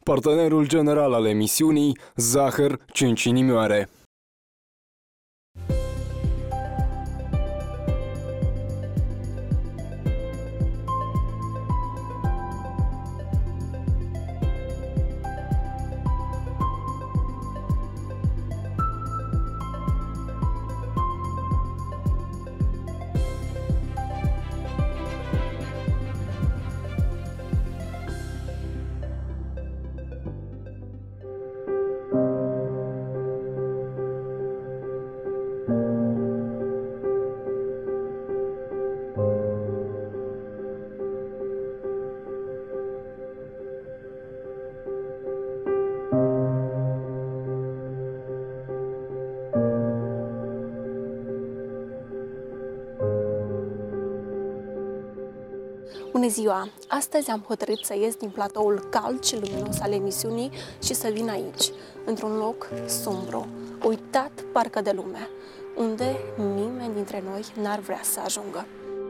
Partenerul general al emisiunii, Zahăr 5 inimioare. Bună ziua! Astăzi am hotărât să ies din platoul cald și luminos al emisiunii și să vin aici, într-un loc sumbru, uitat parcă de lume, unde nimeni dintre noi n-ar vrea să ajungă.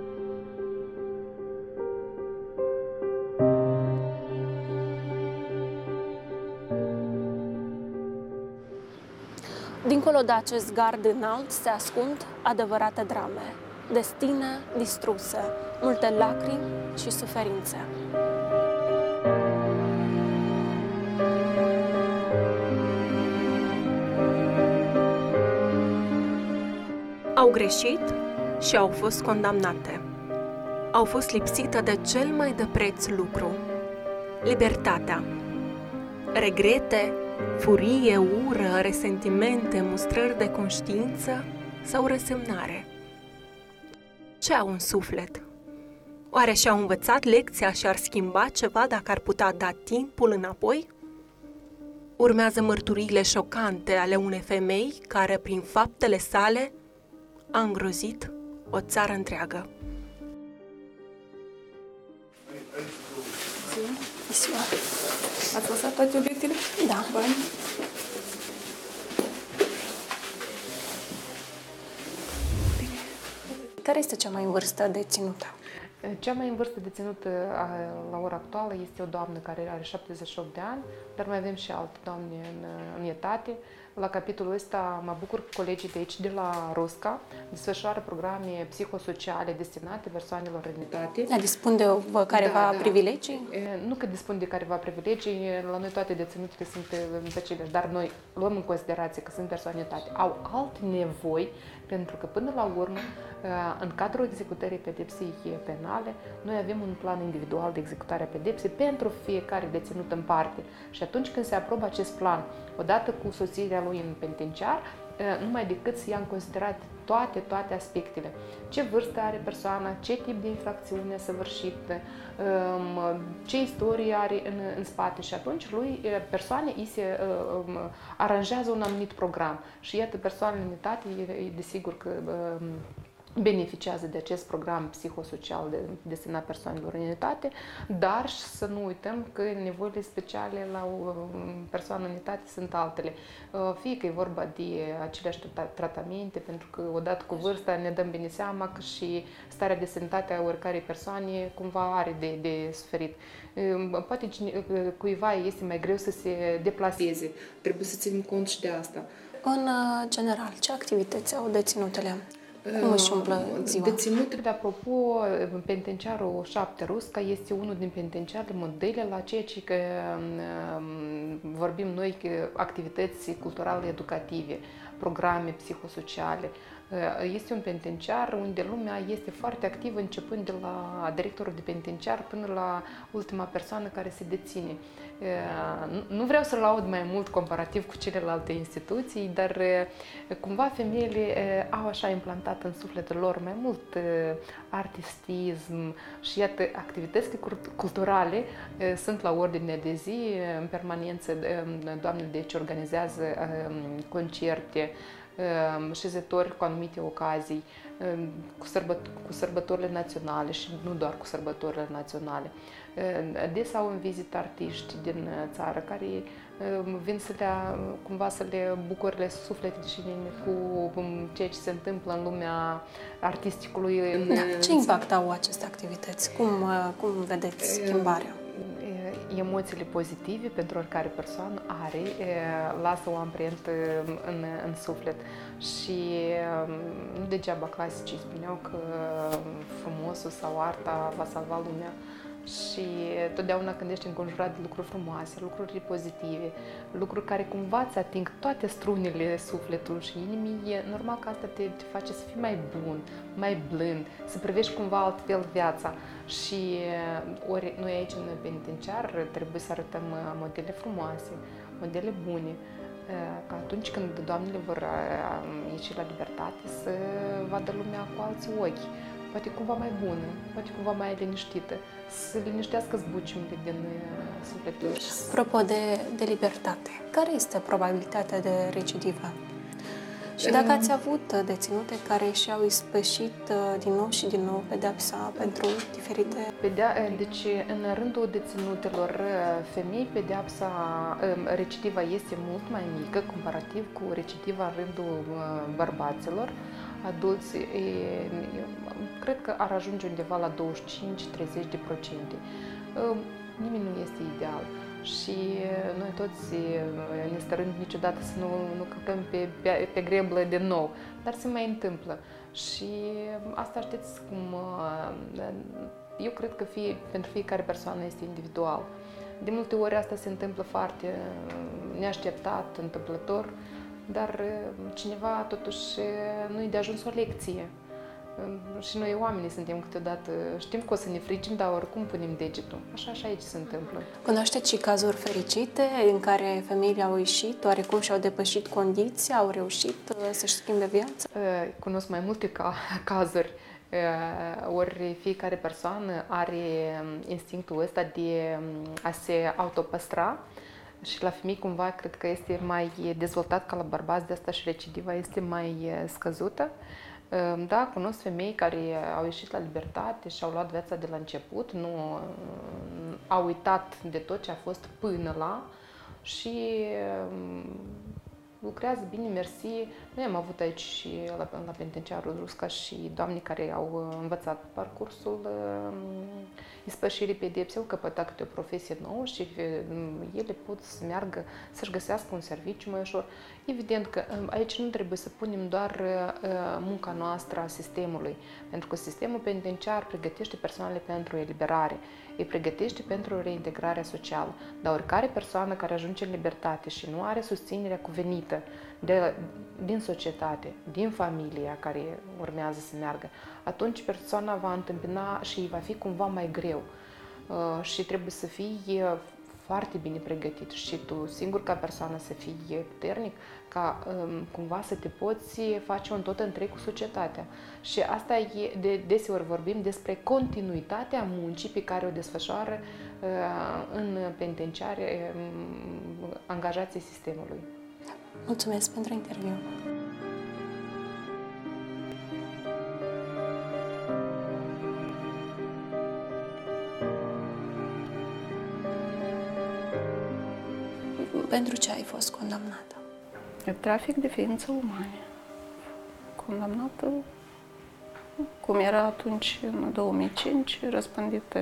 Dincolo de acest gard înalt se ascund adevărate drame, destine distruse, multe lacrimi și suferințe. Au greșit și au fost condamnate. Au fost lipsite de cel mai de preț lucru, libertatea. Regrete, furie, ură, resentimente, mustrări de conștiință sau resemnare. Ce au în suflet? Oare și-au învățat lecția și ar schimba ceva dacă ar putea da timpul înapoi? Urmează mărturiile șocante ale unei femei care, prin faptele sale, a îngrozit o țară întreagă. Ziua. Ați lăsat toate obiectele? Da. Bani? Care este cea mai în vârstă deținută? Cea mai în vârstă deținută la ora actuală este o doamnă care are 78 de ani, dar mai avem și alte doamne în etate. La capitolul ăsta mă bucur că colegii de aici, de la Rosca, desfășoară programe psihosociale destinate persoanelor în etate. Dispun de careva privilegii? Nu că dispun de careva privilegii, la noi toate deținutele sunt aceleași, dar noi luăm în considerație că sunt persoane în etate. Au alte nevoi, pentru că până la urmă, în cadrul executării pedepsei penale, noi avem un plan individual de executare a pedepsei pentru fiecare deținut în parte. Și atunci când se aprobă acest plan, odată cu sosirea lui în penitenciar, numai decât să ia în considerare toate aspectele. Ce vârstă are persoana, ce tip de infracțiune a săvârșit, ce istorie are în spate și atunci persoane îi se aranjează un anumit program. Și iată, persoanele în etate, desigur că beneficiază de acest program psihosocial destinat persoanelor în etate, dar să nu uităm că nevoile speciale la o persoană în etate sunt altele. Fie că e vorba de aceleași tratamente, pentru că odată cu vârsta ne dăm bine seama că și starea de sănătate a oricărei persoane cumva are de suferit. Poate cuiva este mai greu să se deplaseze. Trebuie să ținem cont și de asta. În general, ce activități au deținutele? Cum își umplă ziua? Deținutele, apropo, penitenciarul 7 Rusca este unul din penitenciarele modele la ceea ce vorbim noi activități culturale educative, programe psihosociale. Este un penitenciar unde lumea este foarte activă, începând de la directorul de penitenciar până la ultima persoană care se deține. Nu vreau să laud mai mult comparativ cu celelalte instituții, dar cumva femeile au așa implantat în sufletul lor mai mult artistism și iată, activități culturale sunt la ordine de zi, în permanență. Doamnele deci organizează concerte, șezători cu anumite ocazii, cu sărbătorile naționale și nu doar cu sărbătorile naționale. Adesea au în vizită artiști din țară care vin cumva să le bucure sufletul și cu ceea ce se întâmplă în lumea artisticului. Ce impact au aceste activități? Cum vedeți schimbarea? emoțiile pozitive pentru oricare persoană lasă o amprentă în suflet. Și nu degeaba clasicii spuneau că frumosul sau arta va salva lumea. Și totdeauna când ești înconjurat de lucruri frumoase, lucruri pozitive, lucruri care cumva îți ating toate strunile sufletului și inimii, e normal că asta te face să fii mai bun, mai blând, să privești cumva altfel viața. Și ori noi aici în penitenciar trebuie să arătăm modele frumoase, modele bune, ca atunci când doamnele vor ieși la libertate să vadă lumea cu alții ochi, poate cumva mai bună, poate cumva mai liniștită, să liniștească zbuciumile din sufletul. Apropo de libertate, care este probabilitatea de recidivă? Și dacă ați avut deținute care și-au ispășit din nou și din nou pedeapsa pentru diferite... Deci, în rândul deținutelor femei, recidiva este mult mai mică, comparativ cu recidiva în rândul bărbaților adulți. Cred că ar ajunge undeva la 25-30%. Nimeni nu este ideal. Și noi toți ne stărând niciodată să nu călcăm pe greblă de nou, dar se mai întâmplă. Și asta știți cum, eu cred că pentru fiecare persoană este individual. De multe ori asta se întâmplă foarte neașteptat, întâmplător, dar cineva totuși nu-i de ajuns o lecție. Și noi oamenii suntem câteodată, știm că o să ne frigim, dar oricum punem degetul. Așa și aici se întâmplă. Cunoașteți și cazuri fericite în care femeile au ieșit, oarecum și-au depășit condiția, au reușit să-și schimbe viața? Cunosc mai multe cazuri. Ori fiecare persoană are instinctul ăsta de a se autopăstra și la femei cumva cred că este mai dezvoltat ca la bărbați, de asta și recidiva este mai scăzută. Da, cunosc femei care au ieșit la libertate și au luat viața de la început, nu au uitat de tot ce a fost până la și lucrează bine, mersi. Noi am avut aici și la penitenciarul Rusca și doamne care au învățat parcursul ispășirii pedepsei, au căpătat câte o profesie nouă și ele pot să meargă, să-și găsească un serviciu mai ușor. Evident că aici nu trebuie să punem doar munca noastră a sistemului, pentru că sistemul penitenciar pregătește persoanele pentru eliberare, îi pregătește pentru reintegrarea socială, dar oricare persoană care ajunge în libertate și nu are susținerea cuvenită din societate, din familia care urmează să meargă, atunci persoana va întâmpina și îi va fi cumva mai greu și trebuie să fii foarte bine pregătit și tu singur ca persoană să fii puternic, ca cumva să te poți face un tot întreg cu societatea. Și asta e, deseori vorbim despre continuitatea muncii pe care o desfășoară în penitenciare angajații sistemului. Mulțumesc pentru interviu! Pentru ce ai fost condamnată? Trafic de ființe umane. Condamnată, cum era atunci, în 2005, răspândită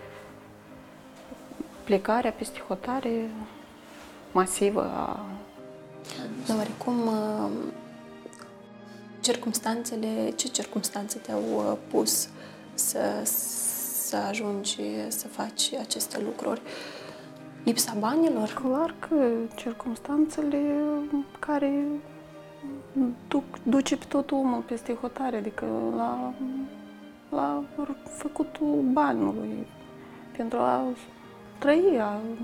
plecarea peste hotare masivă a... Dar oarecum, ce circumstanțe te-au pus să ajungi să faci aceste lucruri? Lipsa banilor? Clar că circumstanțele care duce pe tot omul peste hotare, adică la făcutul banului, pentru a trăi,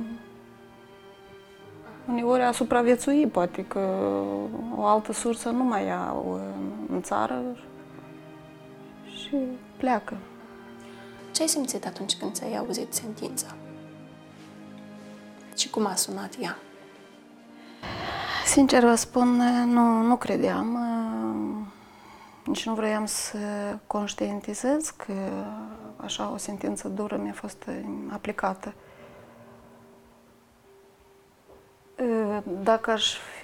uneori a supraviețui, poate că o altă sursă nu mai au în țară și pleacă. Ce ai simțit atunci când ți-ai auzit sentința? Și cum a sunat ea? Sincer vă spun, nu credeam, nici nu vroiam să conștientizez că așa o sentință dură mi-a fost aplicată. Dacă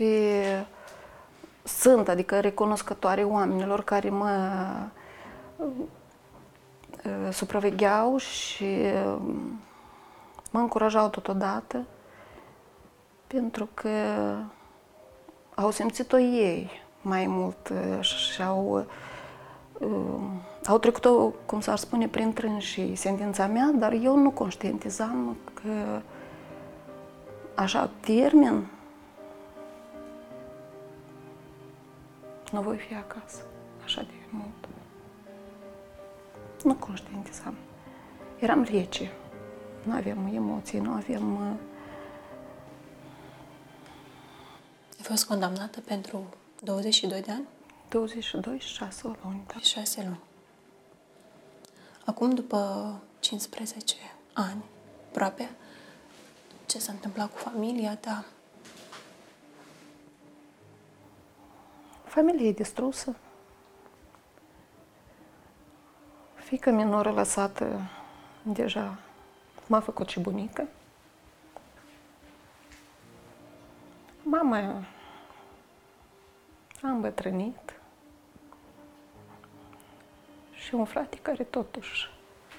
sunt, adică recunoscătoare oamenilor care mă supravegheau și mă încurajau totodată pentru că au simțit-o ei mai mult și au trecut-o, cum s-ar spune, prin trân și sentința mea, dar eu nu conștientizam că așa termin, nu voi fi acasă așa de mult. Nu conștientizam. Eram rece, nu aveam emoții, nu aveam... Ai fost condamnată pentru 22 de ani? 22 și 6 luni. Da. 6 luni. Acum, după 15 ani, aproape, ce s-a întâmplat cu familia ta? Familia e distrusă. Fiica minoră lăsată deja m-a făcut și bunică. Mama a îmbătrânit și un frate care totuși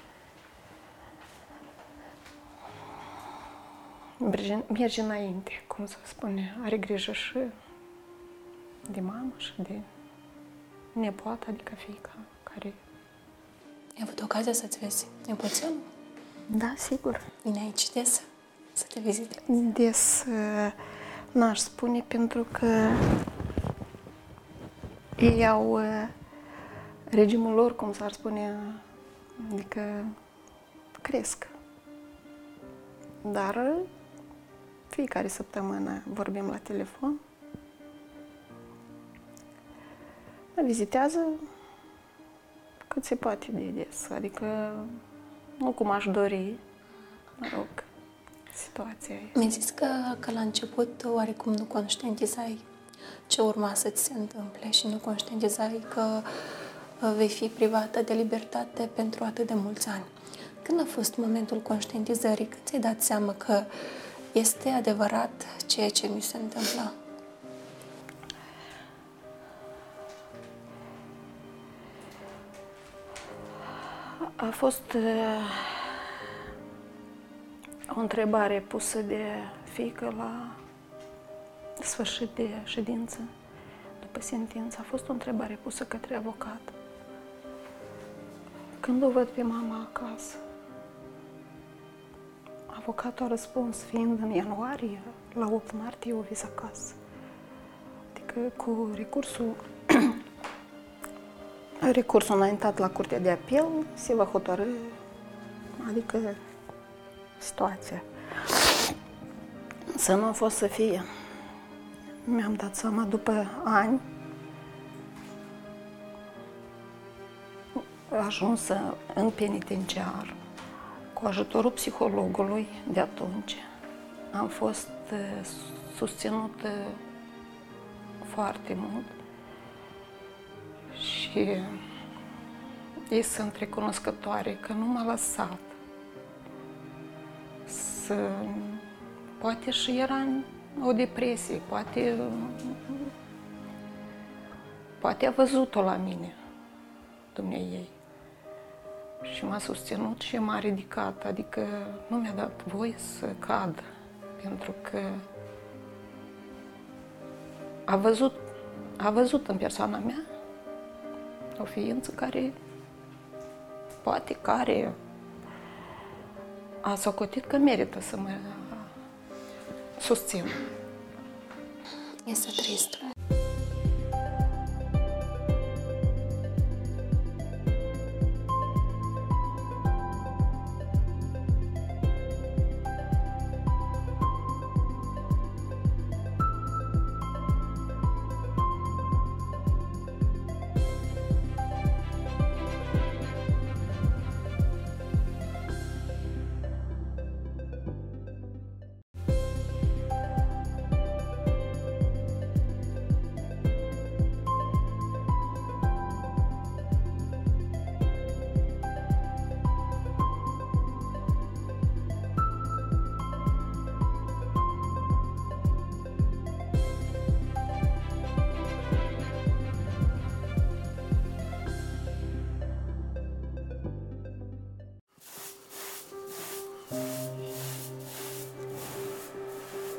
merge înainte, cum să spune, are grijă și de mamă și de nepoată, adică fiica care... Ai avut ocazia să-ți vezi nepoțelul? Da, sigur. Vine aici des să te vizitezi? Des n-aș spune pentru că ei au regimul lor, cum s-ar spune, adică cresc. Dar fiecare săptămână vorbim la telefon. Mă vizitează cât se poate de des, adică nu cum aș dori, mă rog, situația e. Mi-ai zis că la început oarecum nu conștientizai ce urma să-ți se întâmple și nu conștientizai că vei fi privată de libertate pentru atât de mulți ani. Când a fost momentul conștientizării? Când ți-ai dat seama că este adevărat ceea ce mi se întâmplă? A fost o întrebare pusă de fiică la sfârșit de ședință, după sentință. A fost o întrebare pusă către avocat. Când o văd pe mama acasă, avocatul a răspuns, fiind în ianuarie, la 8 martie o vis acasă. Adică cu recursul înaintat la Curtea de Apel se va hotărâ, adică situația. Să nu a fost să fie. Mi-am dat seama după ani, ajunsă în penitenciar, cu ajutorul psihologului de atunci, am fost susținută foarte mult și ei sunt recunoscătoare că nu m-a lăsat să... Poate și era în o depresie, poate a văzut-o la mine, dumneiei. Și m-a susținut și m-a ridicat, adică nu mi-a dat voie să cad, pentru că a văzut în persoana mea o ființă care a socotit că merită să mă susțin. Este trist.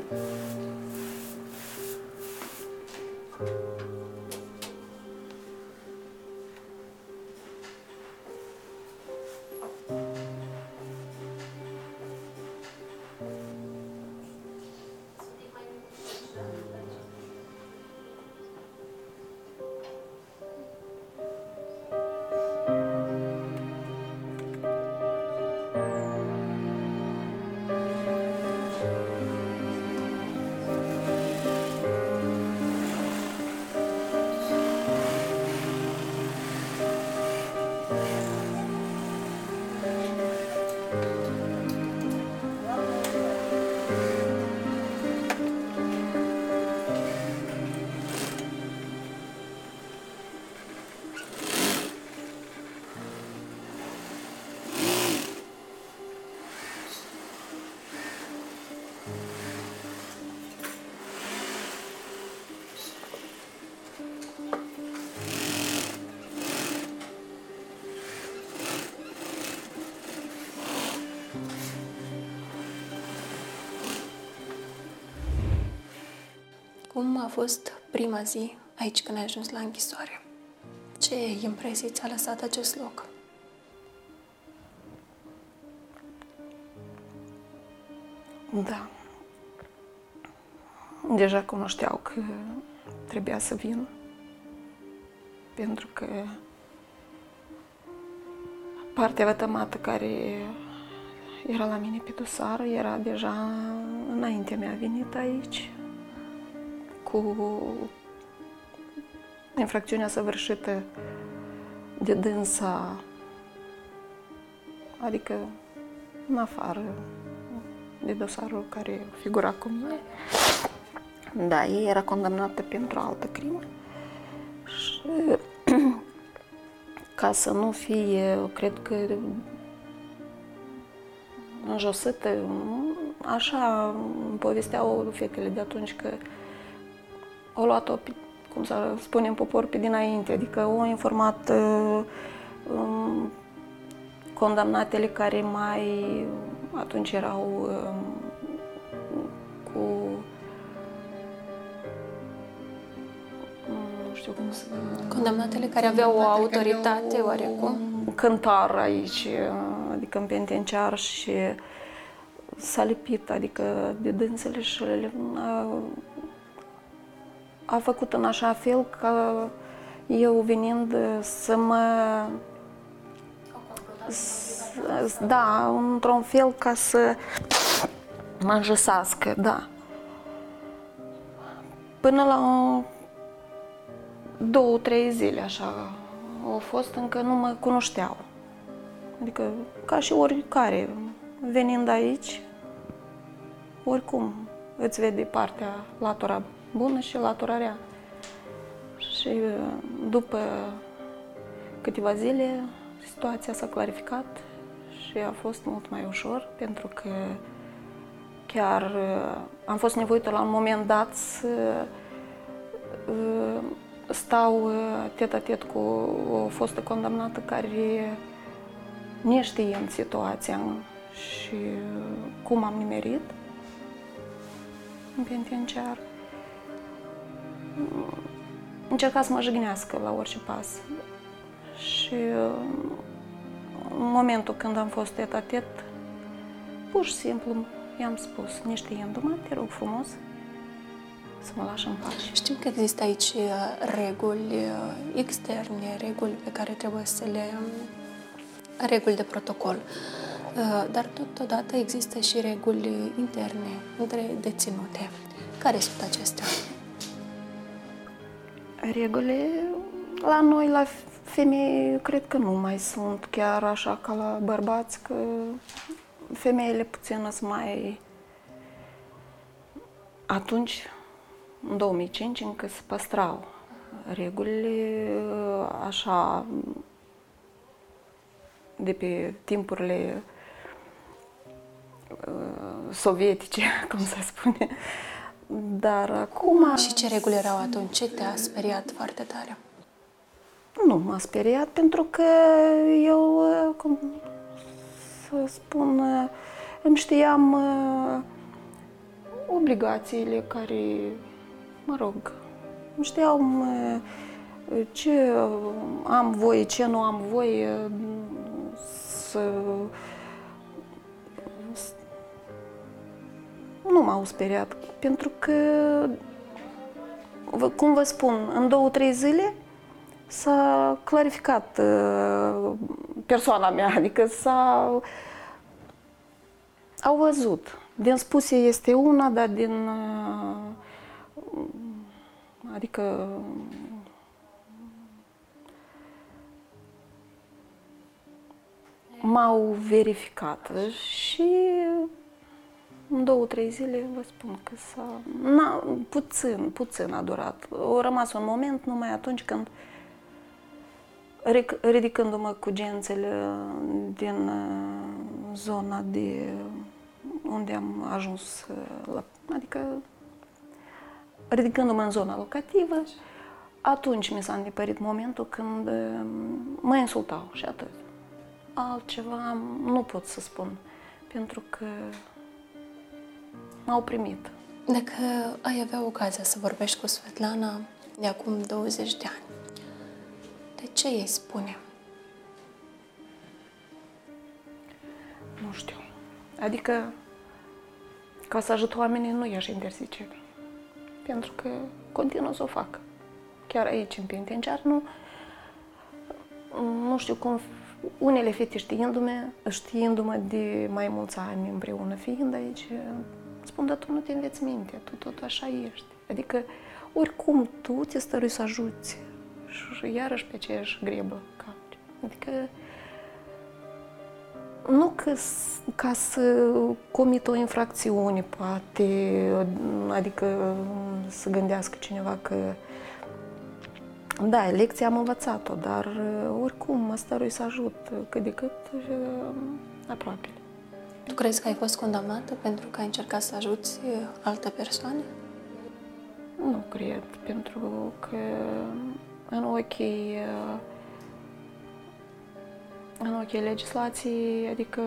Cum a fost prima zi aici când ai ajuns la închisoare? Ce impresii ți-a lăsat acest loc? Da. Deja cunoșteau că trebuia să vin, pentru că partea vătămată care era la mine pe dosar era deja înaintea mea venit aici, cu infracțiunea săvârșită de dânsa, adică în afară de dosarul care figura cu mine. Da, ei era condamnată pentru altă crimă și ca să nu fie, cred că, înjosită, așa îmi povesteau fetele de atunci că au luat-o, cum să spunem, popor pe dinainte, adică au informat condamnatele care mai atunci erau cu, nu știu cum să... Condamnatele care aveau o autoritate oarecum? Cântar aici, adică în penitenciar, și s-a lipit, adică de dânsele, și a făcut în așa fel că eu venind să mă... Da, într-un fel ca să mă înjăsească, da. Până la 2-3 zile, așa, au fost, încă nu mă cunoșteau. Adică, ca și oricare, venind aici, oricum îți vede partea, latura bună și latura rea. Și după câteva zile, situația s-a clarificat și a fost mult mai ușor, pentru că chiar am fost nevoită la un moment dat să stau tet-a-tet cu o fostă condamnată care, neștiind situația și cum am nimerit în penitenciar, încerca să mă jignească la orice pas. Și în momentul când am fost tet-a-tet, pur și simplu i-am spus, neștiindu-mă, te rog frumos să mă lași în pace. Știm că există aici reguli externe, reguli pe care trebuie să le... reguli de protocol. Dar totodată există și reguli interne între deținute. Care sunt acestea? Regulile la noi, la femei, cred că nu mai sunt chiar așa ca la bărbați, că femeile puțin sunt mai... Atunci, în 2005, încă se păstrau regulile așa de pe timpurile sovietice, cum se spune. Dar acum... Și ce reguli erau atunci? Ce te-a speriat foarte tare? Nu m-a speriat, pentru că eu, cum să spun, îmi știam obligațiile care, mă rog, știau ce am voie, ce nu am voie să... Nu m-au speriat, pentru că, cum vă spun, în 2-3 zile s-a clarificat persoana mea, adică au văzut. Din spuse este una, dar din... adică... m-au verificat și în 2-3 zile vă spun că puțin a durat. A rămas un moment numai atunci când, ridicându-mă cu gențele din zona de unde am ajuns, adică ridicându-mă în zona locativă, atunci mi s-a îndepărit momentul când mă insultau și atât. Altceva nu pot să spun, pentru că m-au primit. Dacă ai avea ocazia să vorbești cu Svetlana de acum 20 de ani, de ce îi spune? Nu știu. Adică, ca să ajut oamenii, nu i-aș interzice. Pentru că continuă să o fac. Chiar aici, în penitenciar, nu știu cum... Unele fete știindu-mă de mai mulți ani împreună, fiind aici, spun, dar tu nu te înveți minte, tu tot așa ești. Adică, oricum, tu te stărui să ajuți și iarăși pe aceeași grebă calci. Adică, nu ca să comit o infracțiune, poate, adică să gândească cineva că da, lecția am învățat-o, dar oricum mă stărui să ajut cât de cât aproapele. Tu crezi că ai fost condamnată pentru că ai încercat să ajuți alte persoane? Nu cred, pentru că în ochii legislației, adică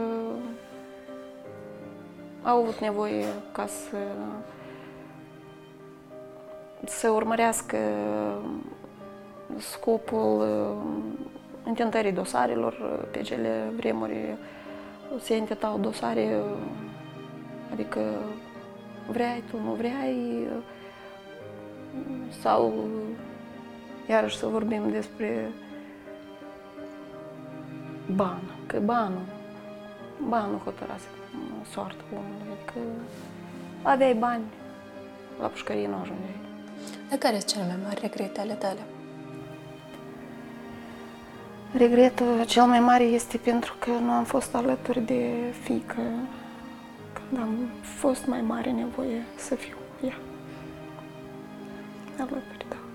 au avut nevoie ca să urmărească scopul intentării dosarelor. Pe cele vremuri se intetau dosare, adică vrei, tu nu vrei, sau iarăși să vorbim despre ban, că banul hotărase soarta omului, adică aveai bani, la pușcărie nu ajungeai. De care sunt cele mai mari regrete ale tale? Regretul cel mai mare este pentru că nu am fost alături de fiică când am fost mai mare nevoie să fiu cu ea. Alături, da.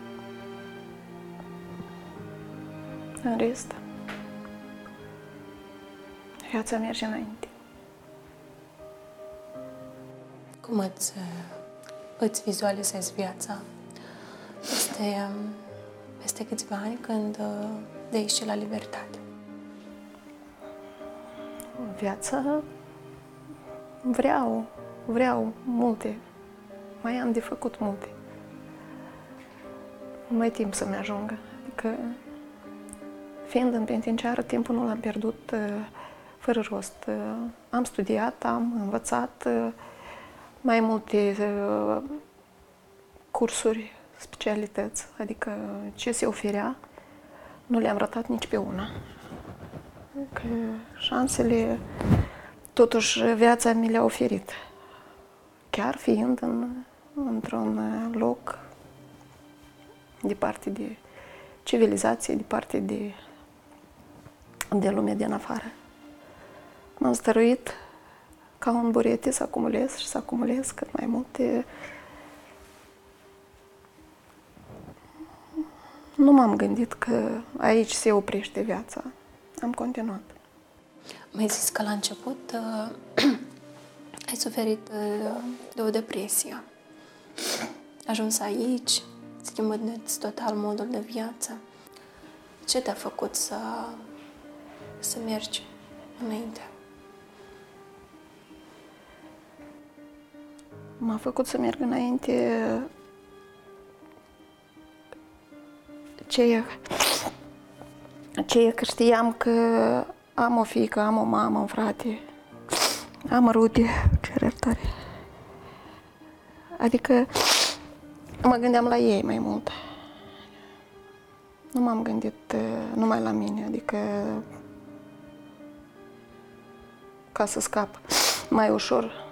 În rest, viața merge înainte. Cum îți vizualizezi viața peste câțiva ani când de ieși la libertate? Viața vreau multe. Mai am de făcut multe. Nu mai timp să-mi ajungă. Adică, fiind în penitenciară, timpul nu l-am pierdut fără rost. Am studiat, am învățat mai multe cursuri, specialități, adică ce se oferea, nu le-am ratat nici pe una. Că șansele, totuși, viața mi le-a oferit. Chiar fiind într-un loc departe de civilizație, departe de lumea din afară. M-am stăruit ca un burete să acumulez și să acumulez cât mai multe. Nu m-am gândit că aici se oprește viața. Am continuat. Mi-ai zis că la început ai suferit de o depresie. Ajuns aici, schimbându-ți total modul de viață. Ce te-a făcut să mergi înainte? m-a făcut să merg înainte ceea că știam că am o fiică, am o mamă, un frate, am rude, cer iertare. Adică mă gândeam la ei mai mult. Nu m-am gândit numai la mine, adică ca să scap mai ușor.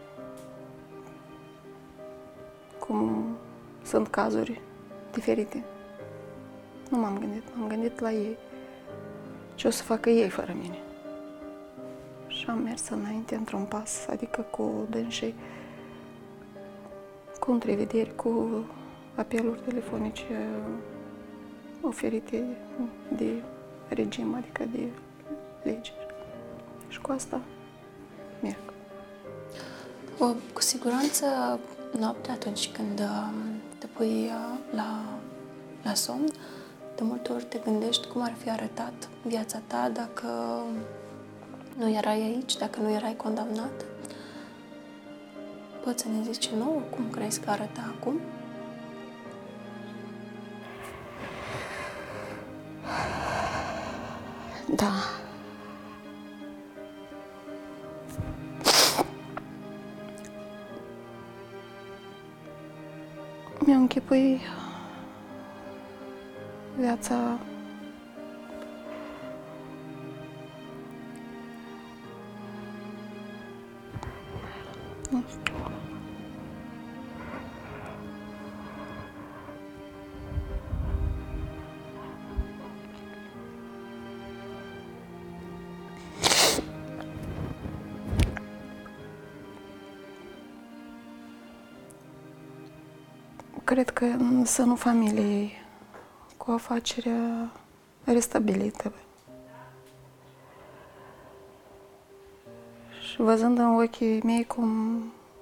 Cum sunt cazuri diferite. Nu m-am gândit, m-am gândit la ei. Ce o să facă ei fără mine. Și am mers înainte într-un pas, adică cu dânsii, cu întrevederi, cu apeluri telefonice oferite de regim, adică de lege. Și cu asta merg. Cu siguranță, noaptea, atunci când te pui la somn, de multe ori te gândești cum ar fi arătat viața ta dacă nu erai aici, dacă nu erai condamnat. Poți să ne zici nouă cum crezi că arăta acum? Da. Mi-am închipui viața nu știu. Cred că în sânul familiei, cu afacerea restabilită. Și văzând în ochii mei cum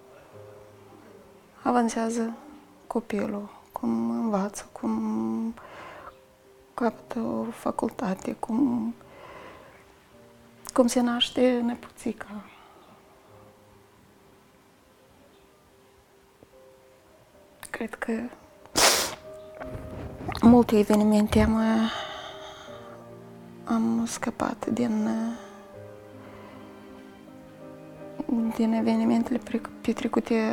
avansează copilul, cum învață, cum capătă o facultate, cum se naște nepoțica. Cred că multe evenimente am scăpat din evenimentele petrecute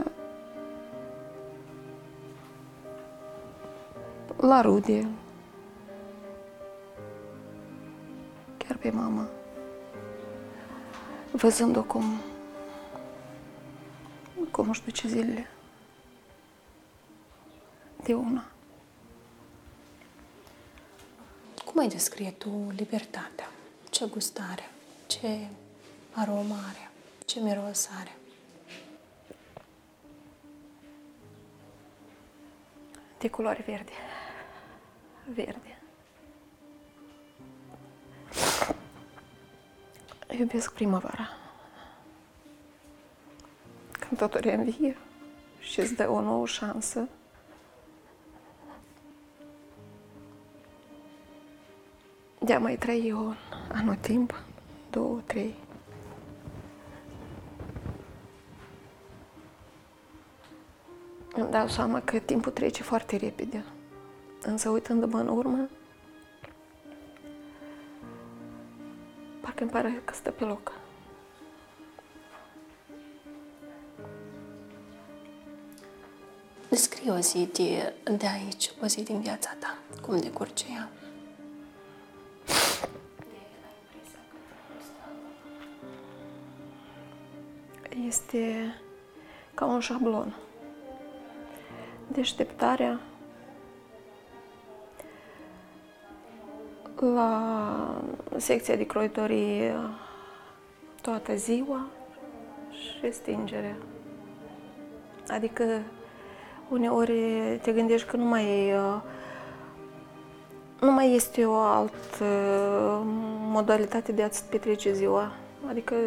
la rude, chiar pe mama, văzând-o cum își duce zilele de una. Cum ai descrie tu libertatea? Ce gust are? Ce aromă are? Ce miros are? De culoare verde. Verde. Iubesc primăvara. Când totul reînvie și îți dă o nouă șansă. De a mai trăi un anotimp, 2, 3. Îmi dau seama că timpul trece foarte repede. Însă uitându-mă în urmă, parcă îmi pare că stă pe loc. Descrie o zi de aici, o zi din viața ta. Cum decurge ea? Este ca un șablon. Deșteptarea la secția de croitorie toată ziua și stingerea. Adică uneori te gândești că nu mai este o altă modalitate de a-ți petrece ziua. Adică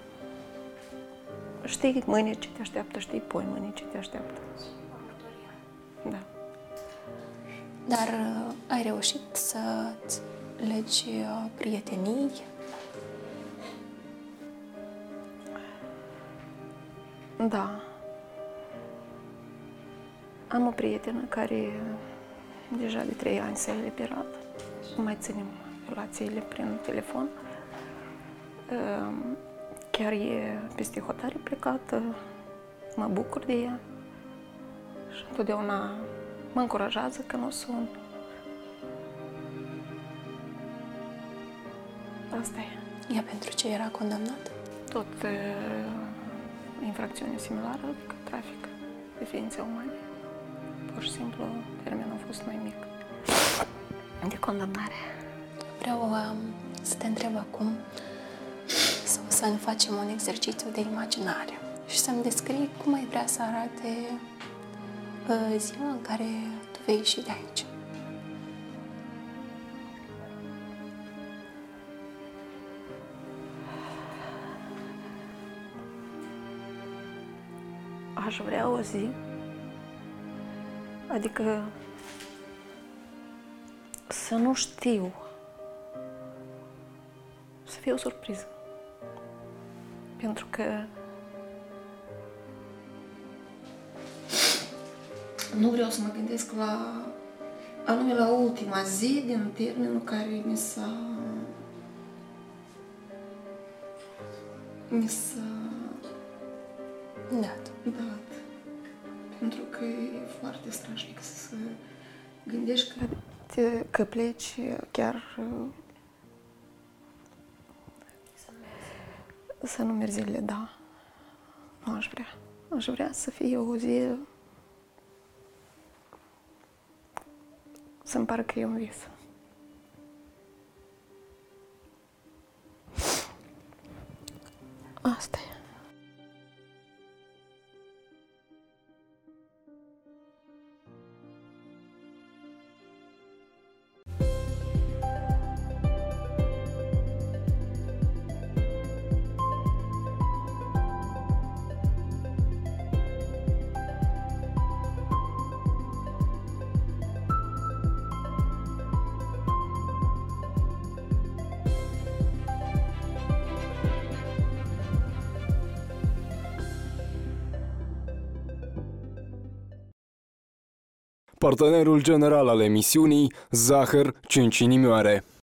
știi mâine ce te așteaptă, știi poi mâine ce te așteaptă. Da. Dar ai reușit să-ți legi prietenii? Da. Am o prietenă care deja de 3 ani s-a eliberat. Mai ținem relațiile prin telefon. Chiar e peste hotare plecată, mă bucur de ea și întotdeauna mă încurajează că nu sun. Asta e. Ea pentru ce era condamnată? Tot infracțiune similară, adică trafic de ființe umane. Pur și simplu, termenul a fost mai mic de condamnare. Vreau să te întreb acum să ne facem un exercițiu de imaginare și să-mi descrii cum ai vrea să arate ziua în care tu vei ieși de aici. Aș vrea o zi, adică să nu știu, să fie o surpriză. Pentru că nu vreau să mă gândesc anume la ultima zi din termenul care mi s-a Dat. Pentru că e foarte strașnic să gândești că pleci chiar să nu mergi zilele, da. Nu aș vrea. Aș vrea să fie o zi să-mi pară că e un vis. Asta e. Partenerul general al emisiunii, Zahăr 5 inimioare.